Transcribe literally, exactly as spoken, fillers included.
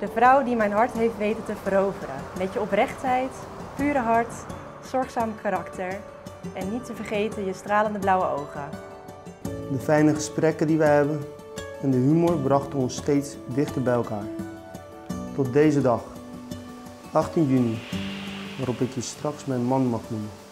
De vrouw die mijn hart heeft weten te veroveren. Met je oprechtheid, pure hart, zorgzaam karakter en niet te vergeten je stralende blauwe ogen. De fijne gesprekken die we hebben en de humor brachten ons steeds dichter bij elkaar. Tot deze dag, achttien juni, waarop ik je straks mijn man mag noemen.